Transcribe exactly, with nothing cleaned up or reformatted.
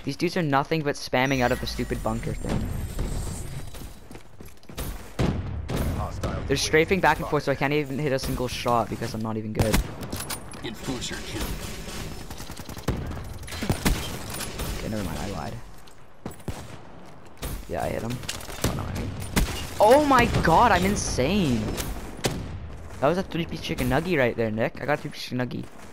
These dudes are nothing but spamming out of the stupid bunker thing. They're strafing back and forth, so I can't even hit a single shot because I'm not even good. Enforcer kill. Okay, never mind, I lied. Yeah, I hit him. Oh, no, I mean. Oh my god, I'm insane. That was a three-piece chicken nugget right there, Nick. I got a three-piece chicken nugget.